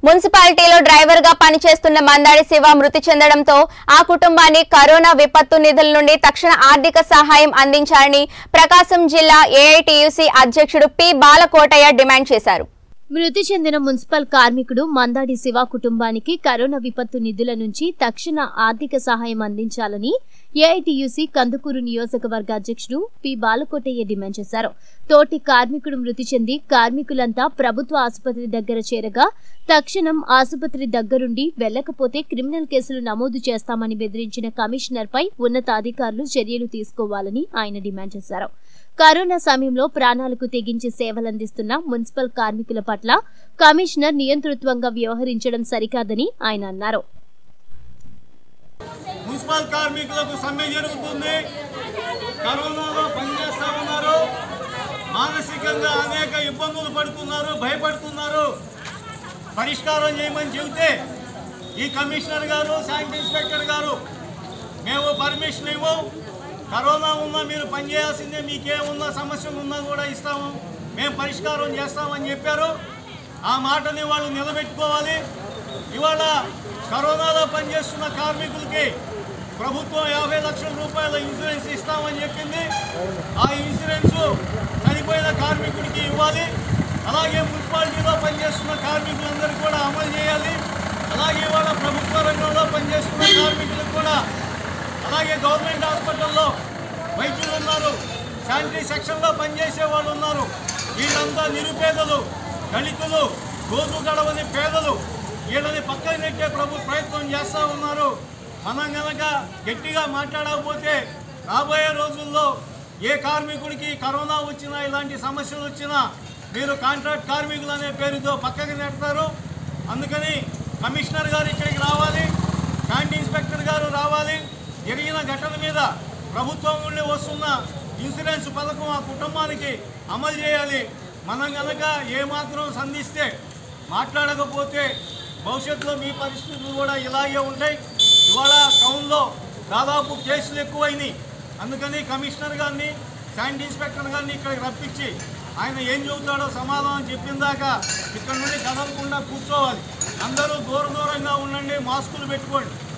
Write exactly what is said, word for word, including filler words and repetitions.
మున్సిపాలిటీలో డ్రైవర్ గా పనిచేస్తున్న మందాడి శివ మృతి చెందడంతో ఆ కుటుంబాన్ని కరోనా విపత్తు నిధుల నుండి తక్షణ ఆర్థిక సహాయం అందించాలని ప్రకాశం జిల్లా ఏఐటియుసి అధ్యక్షుడు పి బాలకోటయ్య డిమాండ్ చేశారు. మృతి చెందిన మున్సిపల్ కార్మికుడు మందాడి శివ కుటుంబానికి కరోనా విపత్తు నిధుల నుంచి తక్షణ ఆర్థిక సహాయం అందించాలని ఏఐటియుసి కందుకూరు నియోజకవర్గ అధ్యక్షుడు పి బాలకోటయ్య డిమాండ్ చేశారు. తోటి కార్మికుడు మృతి చెంది కార్మికులంతా ప్రభుత్వ ఆసుపత్రి దగ్గర చేరగా తక్షణం ఆసుపత్రి దగ్గరుండి వెళ్లకపోతే క్రిమినల్ కేసులు నమోదు చేస్తామని బెదిరించిన కమిషనర్ పై ఉన్నతాధికారులు చర్యలు తీసుకోవాలని ఆయన డిమాండ్ చేశారు. కరోనా సమయంలో ప్రాణాలకు తెగించి సేవలందిస్తున్న మున్సిపల్ కార్మికుల పట్ల కమిషనర్ నియంతృత్వంగా వ్యవహరించడం సరికాదని ఆయన అన్నారు. మున్సిపల్ కార్మికులకు సమ్మె జరుగుతుంది. కరోనాలో పనిచేస్తా ఉన్నారు. మానసికంగా అనేక ఇబ్బందులు పడుతున్నారు, భయపడుతున్నారు. పరిష్కారం చేయమని చెబితే ఈ కమిషనర్ గారు, శానిటరీ ఇన్స్పెక్టర్ గారు మేము పర్మిషన్ ఇవ్వం, కరోనా ఉన్నా మీరు పనిచేయాల్సిందే, మీకేమున్నా సమస్యలు ఉన్నా కూడా ఇస్తాము, మేము పరిష్కారం చేస్తామని చెప్పారు. ఆ మాటని వాళ్ళు నిలబెట్టుకోవాలి. ఇవాళ కరోనాలో పనిచేస్తున్న కార్మికులకి ప్రభుత్వం యాభై లక్షల రూపాయల ఇన్సూరెన్స్ ఇస్తామని చెప్పింది. ఆ ఇన్సూరెన్స్ చనిపోయిన కార్మికుడికి ఇవ్వాలి. అలాగే మున్సిపాలిటీలో పనిచేస్తున్న కార్మికులందరూ కూడా అమలు చేయాలి. అలాగే ఇవాళ ప్రభుత్వ రంగంలో పనిచేస్తున్న కార్మికులకు కూడా, అలాగే గవర్నమెంట్ హాస్పిటల్లో వైద్యులు ఉన్నారు, శానిటరీ సెక్షన్లో పనిచేసే వాళ్ళు ఉన్నారు. వీళ్ళంతా నిరుపేదలు, దళితులు, రోజు గడవని పేదలు. వీళ్ళని పక్కన నెట్టే ప్రభు ప్రయత్నం చేస్తూ ఉన్నారు. మనం కనుక గట్టిగా మాట్లాడకపోతే రాబోయే రోజుల్లో ఏ కార్మికుడికి కరోనా వచ్చినా, ఇలాంటి సమస్యలు వచ్చినా మీరు కాంట్రాక్ట్ కార్మికులు అనే పేరుతో పక్కకి నెడతారు. అందుకని కమిషనర్ గారు ఇక్కడికి రావాలి, శానిటరీ ఇన్స్పెక్టర్ గారు రావాలి. జరిగిన ఘటన మీద ప్రభుత్వం నుండి వస్తున్న ఇన్సూరెన్స్ పథకం ఆ కుటుంబానికి అమలు చేయాలి. మనం కనుక ఏమాత్రం సంధిస్తే, మాట్లాడకపోతే భవిష్యత్తులో మీ పరిస్థితులు కూడా ఇలాగే ఉంటాయి. ఇవాళ టౌన్లో దాదాపు కేసులు ఎక్కువైనాయి. అందుకని కమిషనర్ గారిని, శానిటరీ ఇన్స్పెక్టర్ గారిని ఇక్కడికి రప్పించి ఆయన ఏం చెబుతాడో సమాధానం చెప్పిన దాకా ఇక్కడ నుండి కదలకుండా కూర్చోవాలి. అందరూ దూర దూరంగా ఉండండి, మాస్కులు పెట్టుకోండి.